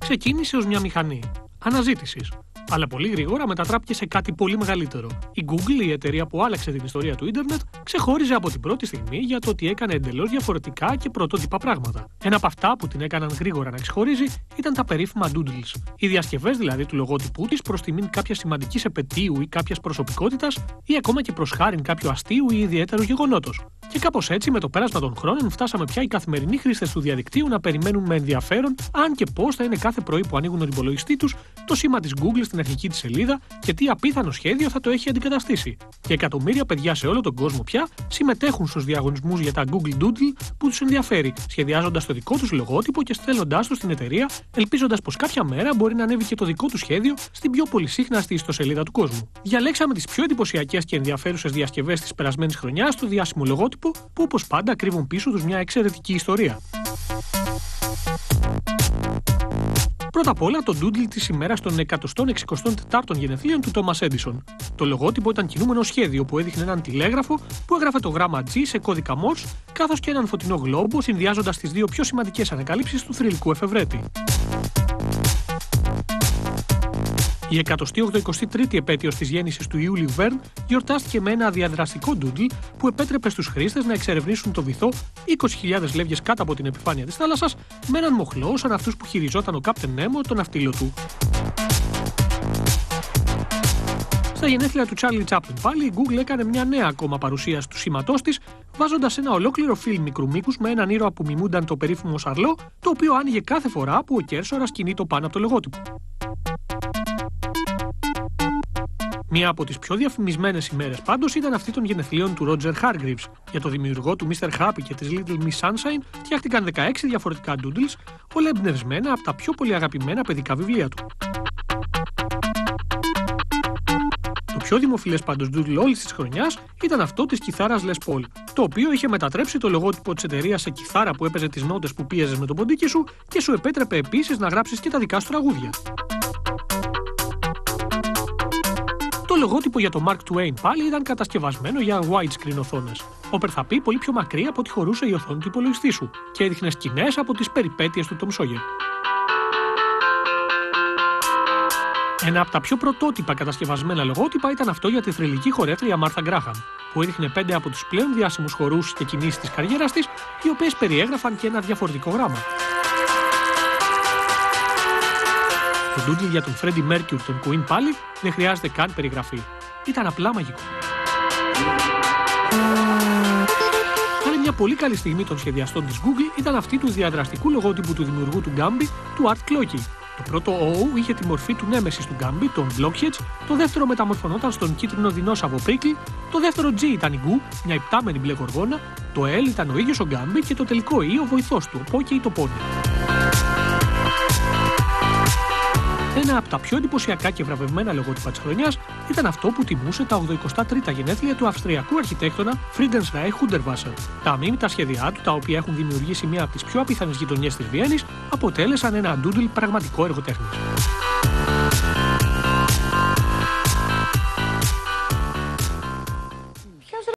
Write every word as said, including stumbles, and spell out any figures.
ξεκίνησε ως μια μηχανή αναζήτησης, αλλά πολύ γρήγορα μετατράπηκε σε κάτι πολύ μεγαλύτερο. Η Google, η εταιρεία που άλλαξε την ιστορία του ίντερνετ, ξεχώριζε από την πρώτη στιγμή για το ότι έκανε εντελώς διαφορετικά και πρωτότυπα πράγματα. Ένα από αυτά που την έκαναν γρήγορα να ξεχωρίζει ήταν τα περίφημα doodles. Οι διασκευές δηλαδή του λογότυπού της προς τιμήν κάποιας σημαντικής επετείου ή κάποιας προσωπικότητας ή ακόμα και προς χάριν κάποιου αστείου ή ιδιαίτερου γεγονότος. Και κάπως έτσι, με το πέρασμα των χρόνων, φτάσαμε πια οι καθημερινοί χρήστες του διαδικτύου να περιμένουν με ενδιαφέρον αν και πώς θα είναι κάθε πρωί που ανοίγουν τον υπολογιστή τους το σήμα της Google στην αρχική της σελίδα και τι απίθανο σχέδιο θα το έχει αντικαταστήσει. Και εκατομμύρια παιδιά σε όλο τον κόσμο πια συμμετέχουν στους διαγωνισμούς για τα Google Doodle που τους ενδιαφέρει, σχεδιάζοντας το δικό τους λογότυπο και στέλνοντάς το στην εταιρεία, ελπίζοντας πως κάποια μέρα μπορεί να ανέβει και το δικό του σχέδιο στην πιο πολυσύχναστη ιστοσελίδα του κόσμου. Διαλέξαμε τις πιο εντυπωσιακές και ενδιαφέρουσες διασκευές της περασμένης χρονιάς στο διάσημο λογότυπο, που όπως πάντα κρύβουν πίσω τους μια εξαιρετική ιστορία. Πρώτα απ' όλα, το doodle της ημέρας των εκατόν εξηκοστών τετάρτων γενεθλίων του Thomas Edison. Το λογότυπο ήταν κινούμενο σχέδιο που έδειχνε έναν τηλέγραφο που έγραφε το γράμμα G σε κώδικα Morse, καθώς και έναν φωτεινό γλόμπο, συνδυάζοντας τις δύο πιο σημαντικές ανακαλύψεις του θρυλικού εφευρέτη. Η εκατοστή ογδοηκοστή τρίτη επέτειος της γέννησης του Ιούλιου Βέρν γιορτάστηκε με ένα διαδραστικό doodle που επέτρεπε στους χρήστες να εξερευνήσουν το βυθό είκοσι χιλιάδες λεύγες κάτω από την επιφάνεια της θάλασσας με έναν μοχλό σαν αυτούς που χειριζόταν ο Captain Nemo, τον ναυτίλο του. Στα γενέθλια του Charlie Chaplin πάλι, η Google έκανε μια νέα ακόμα παρουσίαση του σήματός της, βάζοντας ένα ολόκληρο φιλμ μικρού μήκους με έναν ήρωα που μιμούνταν το περίφημο σαρλό, το οποίο άνοιγε κάθε φορά που ο κέρσορας κινείτο πάνω από το λογότυπο. Μία από τις πιο διαφημισμένες ημέρες πάντως ήταν αυτή των γενεθλίων του Roger Hargreaves. Για το δημιουργό του μίστερ Happy και της Little Miss Sunshine φτιάχτηκαν δεκαέξι διαφορετικά doodles, όλα εμπνευσμένα από τα πιο πολύ αγαπημένα παιδικά βιβλία του. Το πιο δημοφιλές πάντως doodle όλης της χρονιάς ήταν αυτό της κιθάρας Les Paul, το οποίο είχε μετατρέψει το λογότυπο της εταιρείας σε κιθάρα που έπαιζε τις νότες που πίεζες με το ποντίκι σου και σου επέτρεπε επίσης να γράψεις και τα δικά σου τραγούδια. Το λογότυπο για το Mark Twain πάλι ήταν κατασκευασμένο για widescreen οθόνες. Όπερ θα πει πολύ πιο μακρύ από ό,τι χωρούσε η οθόνη του υπολογιστή σου και έδειχνε σκηνές από τις περιπέτειες του Tom Sawyer. Ένα από τα πιο πρωτότυπα κατασκευασμένα λογότυπα ήταν αυτό για τη θρυλική χορεύτρια Μάρθα Γκράχαμ, που έδειχνε πέντε από τους πλέον διάσημους χορούς και κινήσεις της καριέρας της, οι οποίες περιέγραφαν και ένα διαφορετικό γράμμα. Το doodle για τον Freddie Mercury, τον Queen πάλι, δεν χρειάζεται καν περιγραφή. Ήταν απλά μαγικό. Άλλη μια πολύ καλή στιγμή των σχεδιαστών της Google ήταν αυτή του διαδραστικού λογότυπου του δημιουργού του Gumby, του Art Clocky. Το πρώτο O είχε τη μορφή του νέμεσης του Gumby, τον Blockheads, το δεύτερο μεταμορφωνόταν στον κίτρινο δεινόσαυρο Prickly, το δεύτερο G ήταν η Goo, μια υπτάμενη μπλε γοργόνα, το L ήταν ο ίδιος ο Gumby και το τελικό E ο βοηθός του, ο Pokey ή το Pony. Ένα από τα πιο εντυπωσιακά και βραβευμένα λογότυπα της χρονιάς ήταν αυτό που τιμούσε τα ογδοηκοστά τρίτα γενέθλια του αυστριακού αρχιτέκτονα Friedensreich Hundertwasser. Τα αμίμητα σχέδιά του, τα οποία έχουν δημιουργήσει μία από τις πιο απίθανες γειτονιές της Βιέννης, αποτέλεσαν ένα doodle πραγματικό έργο τέχνης.